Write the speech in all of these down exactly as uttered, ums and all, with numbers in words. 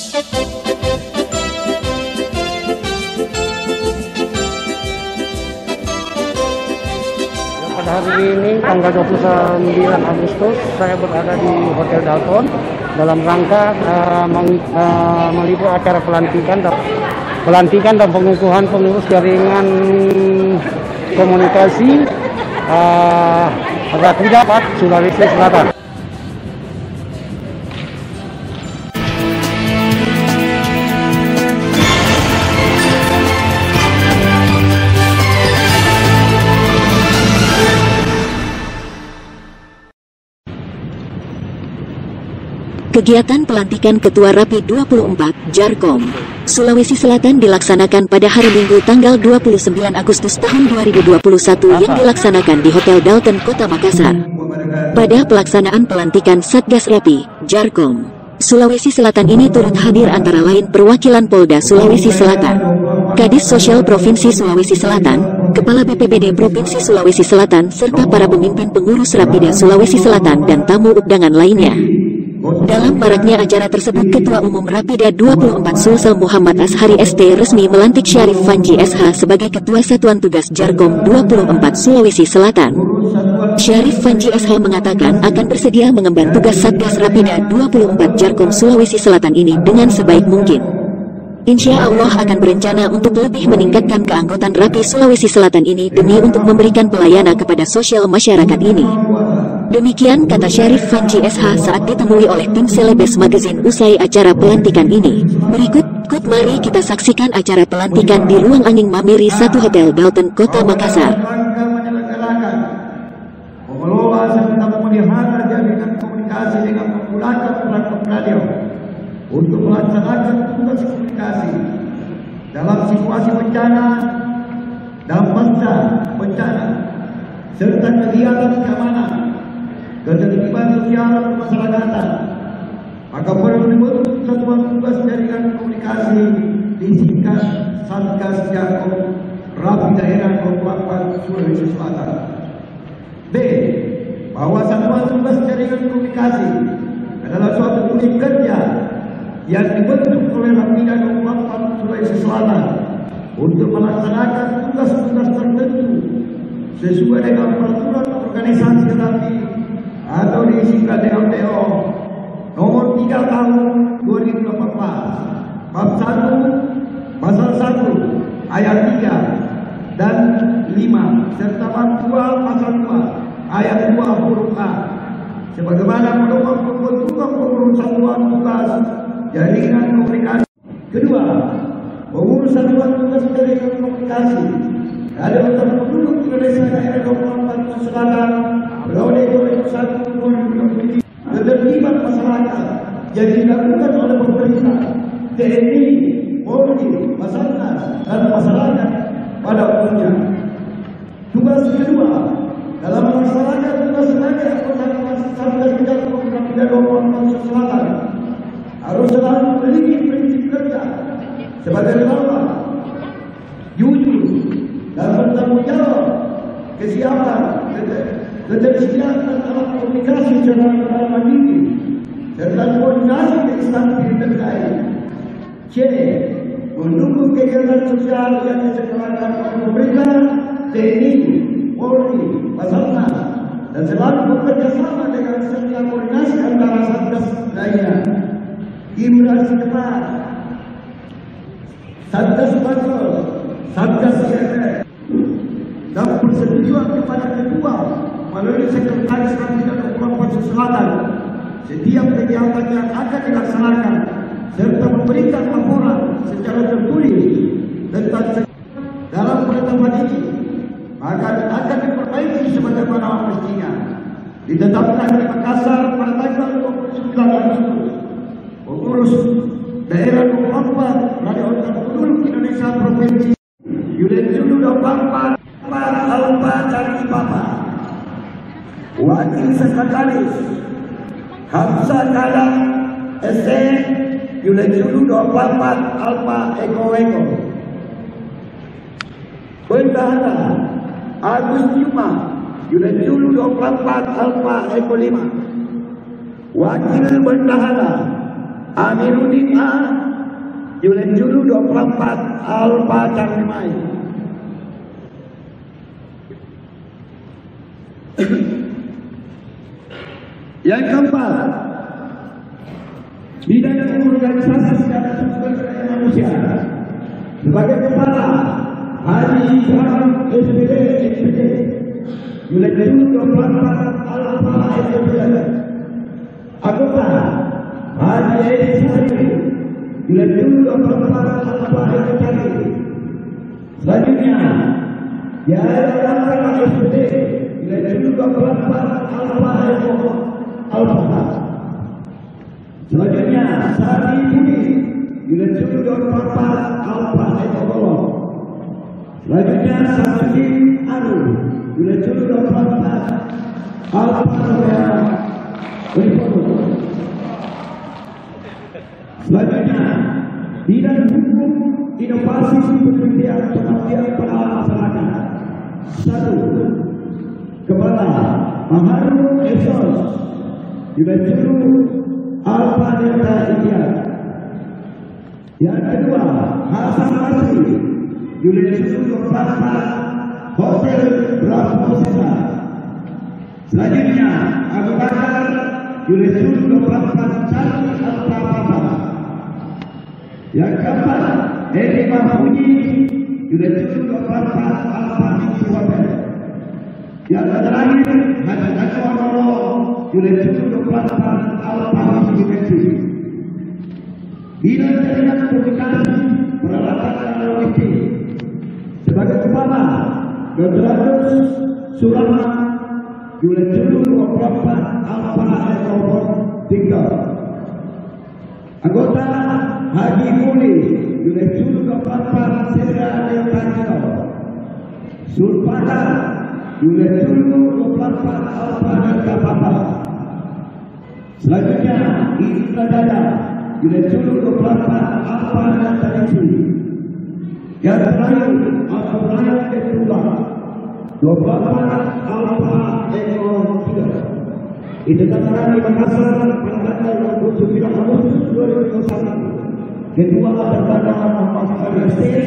Pada hari ini tanggal dua puluh sembilan Agustus saya berada di Hotel Dalton dalam rangka uh, meng, uh, meliput acara pelantikan dan pelantikan dan pengukuhan pengurus jaringan komunikasi uh, Rakyat Sulawesi Selatan. Kegiatan pelantikan Ketua Rapi dua puluh empat, Jarkom, Sulawesi Selatan dilaksanakan pada hari Minggu tanggal dua puluh sembilan Agustus tahun dua ribu dua puluh satu yang dilaksanakan di Hotel Dalton, Kota Makassar. Pada pelaksanaan pelantikan Satgas Rapi, Jarkom, Sulawesi Selatan ini turut hadir antara lain perwakilan Polda Sulawesi Selatan, Kadis Sosial Provinsi Sulawesi Selatan, Kepala B P B D Provinsi Sulawesi Selatan, serta para pemimpin pengurus Rapida Sulawesi Selatan dan tamu undangan lainnya. Dalam maraknya acara tersebut, Ketua Umum Rapida dua puluh empat Sulsel Muhammad Ashari S T resmi melantik Syarif Fanji S H sebagai Ketua Satuan Tugas Jarkom dua puluh empat Sulawesi Selatan. Syarif Fanji S H mengatakan akan bersedia mengemban tugas Satgas Rapida dua puluh empat Jarkom Sulawesi Selatan ini dengan sebaik mungkin. Insya Allah akan berencana untuk lebih meningkatkan keanggotaan Rapi Sulawesi Selatan ini demi untuk memberikan pelayanan kepada sosial masyarakat ini. Demikian kata Syarif Fanji S H saat ditemui oleh tim Selebes Magazine usai acara pelantikan ini. Berikut, kut mari kita saksikan acara pelantikan di Ruang Angin Mamiri satu Hotel Dalton, Kota Makassar. Mengelola serta memelihara jaringan komunikasi dengan menggunakan platform radio untuk melaksanakan tugas komunikasi dalam situasi bencana, dalam masa bencana, serta kegiatan keamanan, ketertiban sosial kemasyarakatan. Maka perlu dibentuk satuan tugas jaringan komunikasi disingkat Satgas Jarkom Rapi Daerah Kabupaten Sulawesi Selatan. B. Bahwa satuan tugas jaringan komunikasi adalah suatu unit kerja yang dibentuk oleh Rapida Kabupaten Sulawesi Selatan untuk melaksanakan tugas-tugas tertentu sesuai dengan peraturan organisasi Rapi atau disingkat dengan P O nomor tiga tahun dua ribu delapan belas, bab satu, pasal satu, ayat tiga dan lima, serta bab dua, pasal dua, ayat dua huruf A, sebagaimana pedoman pembentukan pengurus satuan tugas jaringan komunikasi. Kedua, pengurus satuan tugas jaringan komunikasi ada untuk penduduk Indonesia daerah Kabupaten Selatan beroleh oleh satu ketertiban masyarakat yang dilakukan oleh pemerintah, T N I, Polri, Basarnas dan masyarakat pada umumnya. Tugas kedua dalam melaksanakan tugas sebagai anggota Satgas Jarkom Rapida dua puluh empat Selatan harus selalu memiliki prinsip kerja sebagai berikut: jujur dan bertanggung jawab, kesiapan, ketersediaan alat komunikasi secara mandiri, serta koordinasi ke instansi terkait. C. Mendukung kegiatan sosial yang diselenggarakan oleh pemerintah, T N I, Polri, Basarnas, dan selalu bekerja sama dengan setiap koordinasi antara satgas lainnya. Gibran Sekepat, Satgas Pansel, Satgas C F R, dan persetujuan kepada ketua melalui Sekretaris Rapida Kabupaten Selatan setiap kegiatan yang akan dilaksanakan serta memberikan laporan secara tertulis tentang dalam penetapan ini, maka akan diperbaiki sebagaimana mestinya. Ditetapkan di Makassar pada tanggal dua puluh sembilan Agustus. Pengurus daerah Kabupaten Radio Penduduk Indonesia Provinsi Unit Zulu dua puluh empat Alfa dan Papa. Wakil Sekretaris Hamzah Kalam S E Unit Zulu dua puluh empat Alfa Eko Eko. Bendahara Agus Yuma Unit Zulu dua puluh empat Alfa Eko lima. Wakil Bendahara Amiruddin A, Julen Julu dua puluh empat, Alfa Cangmai. Yang keempat, bidang organisasi dan sumber daya manusia. Sebagai kepala, Haji Ibrahim S P D S P D, Julen Julu dua puluh empat, Alfa S P D. Anggota, Haji Edi Sari, Julen Julu dua puluh empat, Alfa S P D. Selanjutnya, Yayasan S P D, Julen Julu dua puluh empat, Alfa Eko Alfa. Selanjutnya, Sari Budi, Julen Julu dua puluh empat, Alfa Eko Golong. Selanjutnya, Samsudin Anu, Julen Julu dua puluh empat, Alfa Romeo Uniform. Selanjutnya, bidang hukum, inovasi, penelitian, pengabdian pada masyarakat. Satu, Kepala Maharu Esos, Julen Julu Alfa Delta India. Yang kedua, Hasan Basri, Julen Julu dua puluh empat, Hotel Bravo Sena. Selanjutnya, Abu Bakar, Julen Julu dua puluh empat, Charlie Alfa Papa. Yang keempat, Edi Mahfudi, Julen Julu dua puluh empat, Alfa Minggu Hotel. Yang terakhir, Haji Akbar Roro, Julen Julu dua puluh empat, Alfa Minggu Meksi. Bidang jaringan komunikasi, peralatan dan logistik. Sebagai kepala, Gadratus Surama, Julen Julu dua puluh empat, Alfa Ekor tiga. Anggota, Haji Muli, Julen Julu dua puluh empat, Sedra Leotanio. Sulpada, Julen Julu dua puluh empat, Alfa Delta Papa. Selanjutnya, Indra Dada, Julen Julu dua puluh empat, Alfa Delta Isi. Yang terakhir, Alfa Raya Kedua, dua puluh empat, Alfa Eko tiga. Itu tanggal di Makassar pada tanggal dua puluh sembilan Agustus dua ribu dua puluh satu. Kedua daripada Muhammad Al-Basir.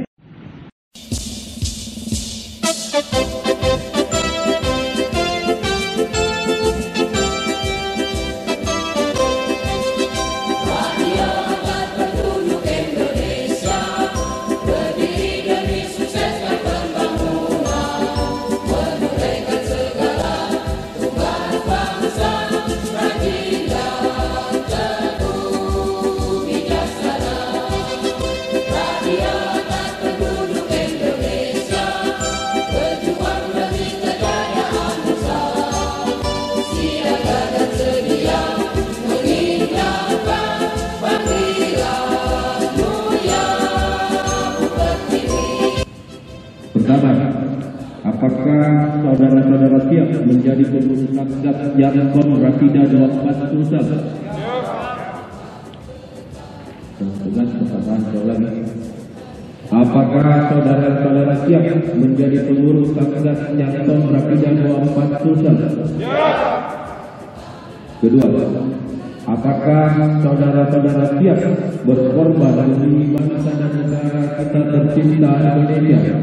Apakah saudara-saudara siap menjadi pengurus Satgas Jarkom Rapida dua puluh empat Sulsel? Dengan pertanyaan soal lagi. Apakah saudara-saudara siap menjadi pengurus Satgas Jarkom Rapida dua puluh empat Sulsel? Kedua, apakah saudara-saudara siap berkorban demi bangsa dan negara kita tercinta Indonesia?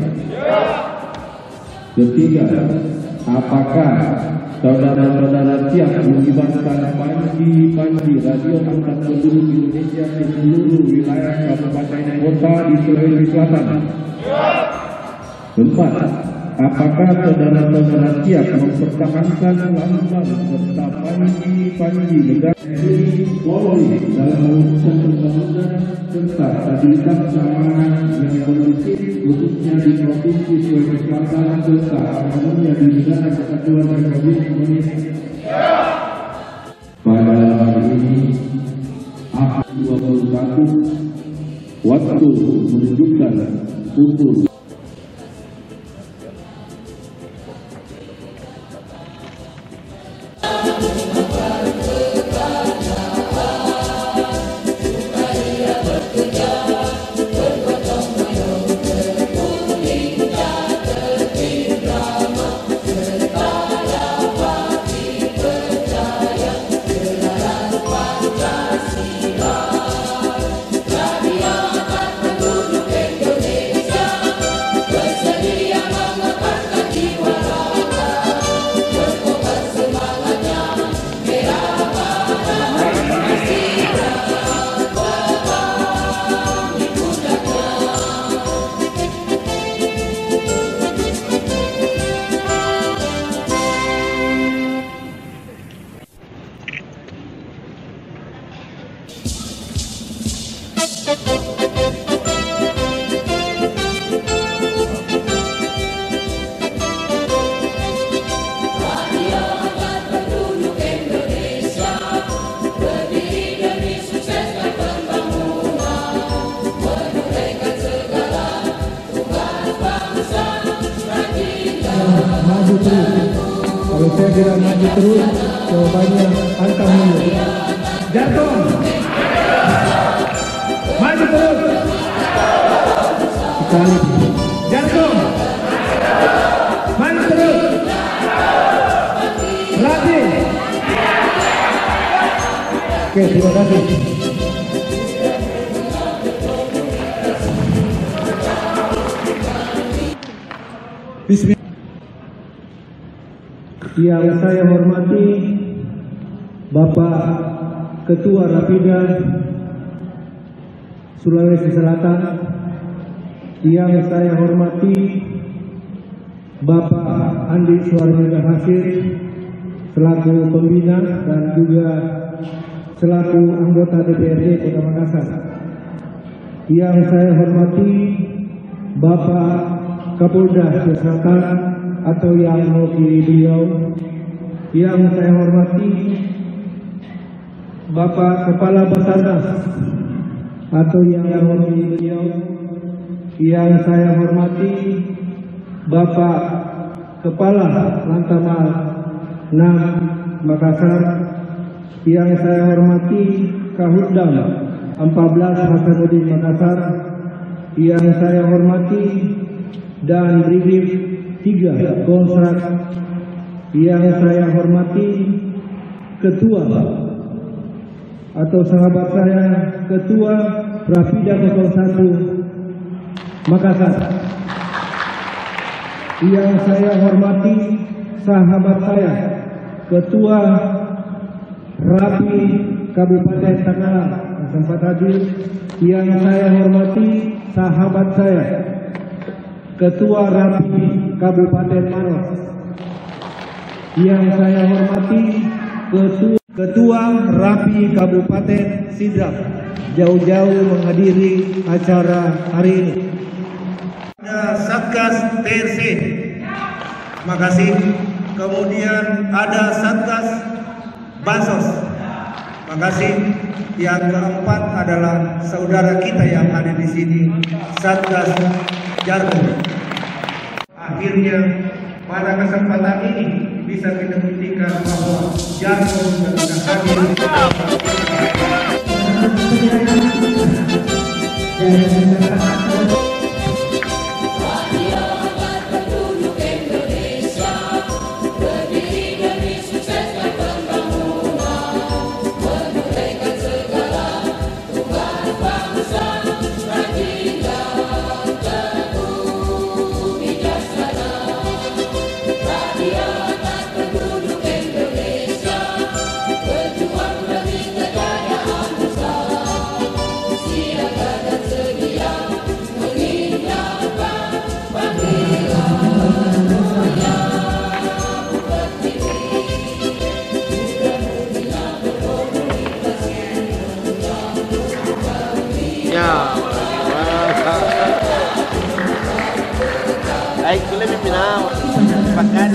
Ketiga, apakah saudara-saudara siap mengibarkan panji-panji radio angkat penduduk Indonesia di seluruh wilayah kabupaten kota di Sulawesi Selatan? Keempat, apakah saudara-saudara siap mempertahankan lambang serta panji-panji negara Polri dalam mewujudkan pembangunan serta stabilitas keamanan yang kondusif khususnya di Provinsi Sulawesi Selatan serta umumnya di negara kesatuan Republik Indonesia? Pada hari ini, Ahad dua puluh satu, waktu menunjukkan pukul Pancasila. kira-kira maju terus, jawabannya pantang mundur. Jarkom, maju terus. Sekali. Jarkom, maju terus. Latih. Oke, terima kasih. Bismillah. Yang saya hormati Bapak Ketua Rapida Sulawesi Selatan, yang saya hormati Bapak Andi Suarjana Hasir selaku pembina dan juga selaku anggota D P R D Kota Makassar. Yang saya hormati Bapak Kapolda Selatan atau yang mewakili beliau. Yang saya hormati Bapak Kepala Basarnas atau yang mewakili beliau. Yang saya hormati Bapak Kepala Lantamal enam Makassar. Yang saya hormati Kahudam empat belas Hasanuddin Makassar. Yang saya hormati dan Brigif tiga Konsrat. Yang saya hormati Ketua atau sahabat saya Ketua Rapida nol satu Makassar. Yang saya hormati sahabat saya Ketua Rapi Kabupaten Tangerang yang sempat hadir. Yang saya hormati sahabat saya Ketua Rapi Kabupaten Maros. Yang saya hormati Ketua, Ketua Rapi Kabupaten Sidrap, jauh-jauh menghadiri acara hari ini. Ada Satgas T R C, terima kasih. Kemudian ada Satgas Bansos, terima kasih. Yang keempat adalah saudara kita yang ada di sini, Satgas Jarkom. Akhirnya pada kesempatan ini bisa kita buktikan bahwa Jarkom sudah hadir. Baik, boleh pimpinau pakai.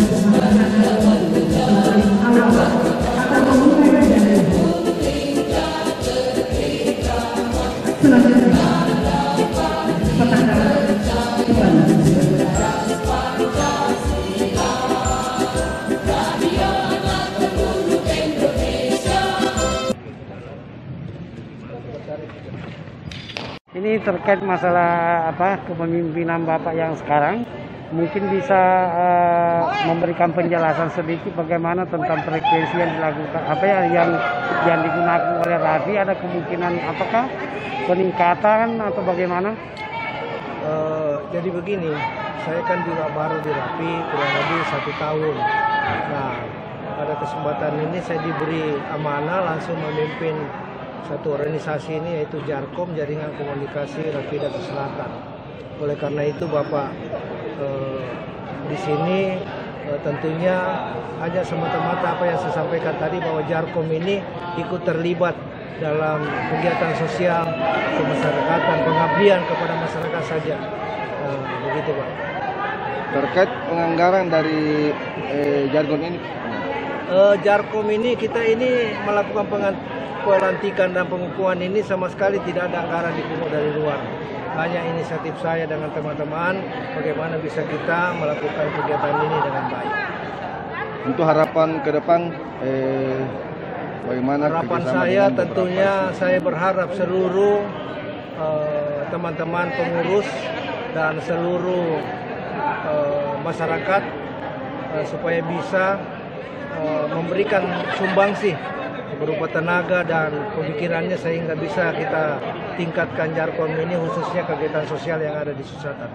Ini terkait masalah apa kepemimpinan Bapak yang sekarang, mungkin bisa uh, memberikan penjelasan sedikit bagaimana tentang frekuensi yang dilakukan, apa ya yang yang digunakan oleh Rafi, ada kemungkinan apakah peningkatan atau bagaimana? Uh, jadi begini, saya kan juga baru di Rafi kurang lebih satu tahun. Nah, pada kesempatan ini saya diberi amanah langsung memimpin satu organisasi ini, yaitu Jarkom, Jaringan Komunikasi Rapida Selatan. Oleh karena itu Bapak eh, di sini eh, tentunya hanya semata-mata apa yang saya sampaikan tadi, bahwa Jarkom ini ikut terlibat dalam kegiatan sosial kemasyarakatan, pengabdian kepada masyarakat saja. Eh, begitu Pak. Terkait penganggaran dari eh, Jarkom ini? Eh, Jarkom ini kita ini melakukan pengantian pelantikan dan pengukuhan ini sama sekali tidak ada anggaran dipungut dari luar. Hanya inisiatif saya dengan teman-teman bagaimana bisa kita melakukan kegiatan ini dengan baik. Untuk harapan ke depan, eh, bagaimana harapan kerjasama saya dengan tentunya beberapa- saya berharap seluruh eh, teman-teman pengurus dan seluruh eh, masyarakat eh, supaya bisa eh, memberikan sumbangsih berupa tenaga dan pemikirannya sehingga bisa kita tingkatkan Jarkom ini khususnya kegiatan sosial yang ada di Susatan.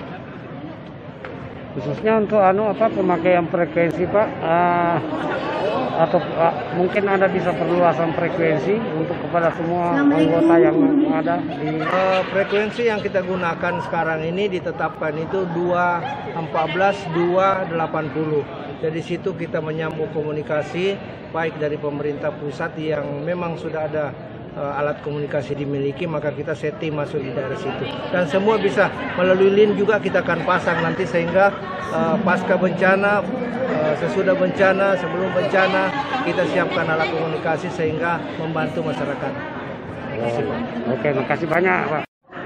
Khususnya untuk anu apa pemakaian frekuensi Pak, uh, atau uh, mungkin Anda bisa perluasan frekuensi untuk kepada semua anggota yang ada di Uh, frekuensi yang kita gunakan sekarang ini ditetapkan itu dua empat belas dua delapan puluh. Jadi situ kita menyambung komunikasi baik dari pemerintah pusat yang memang sudah ada uh, alat komunikasi dimiliki, maka kita setting masuk di daerah situ. Dan semua bisa melalui link juga kita akan pasang nanti sehingga uh, pasca bencana, uh, sesudah bencana, sebelum bencana kita siapkan alat komunikasi sehingga membantu masyarakat. Terima kasih, Pak. Oke, makasih banyak Pak.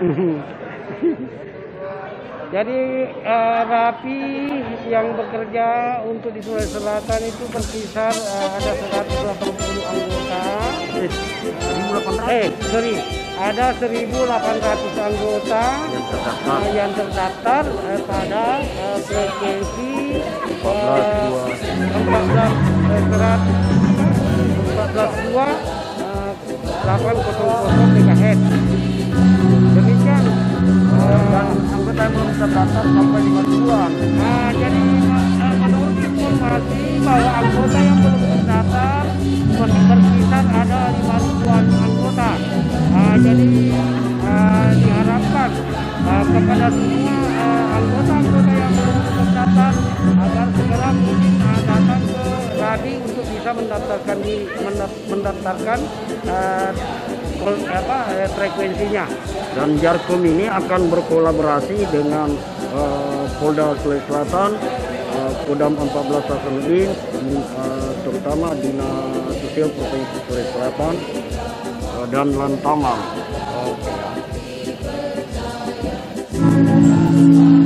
Jadi uh, Rapi yang bekerja untuk di Sulawesi Selatan itu berkisar uh, ada seratus delapan puluh anggota. Eh, sorry, ada seribu delapan ratus anggota yang terdaftar, uh, yang terdaftar uh, pada uh, frekuensi uh, empat belas dua delapan nol nol megahertz. Demikian uh, anggota yang belum terdaftar sampai lima ribuan. Nah, jadi uh, menurut informasi bahwa anggota yang belum terdaftar berkisar ada lima ribuan anggota. Uh, jadi uh, diharapkan uh, kepada semua uh, anggota-anggota yang belum terdaftar agar segera mungkin uh, datang ke Rapi untuk bisa mendaftarkan di mendaftarkan uh, apa eh, frekuensinya. Dan Jarkom ini akan berkolaborasi dengan uh, Polda Sulawesi Selatan, uh, Kodam empat belas Hasanuddin, uh, terutama Dinas Sosial Provinsi Sulawesi Selatan uh, dan Lantamal. Okay.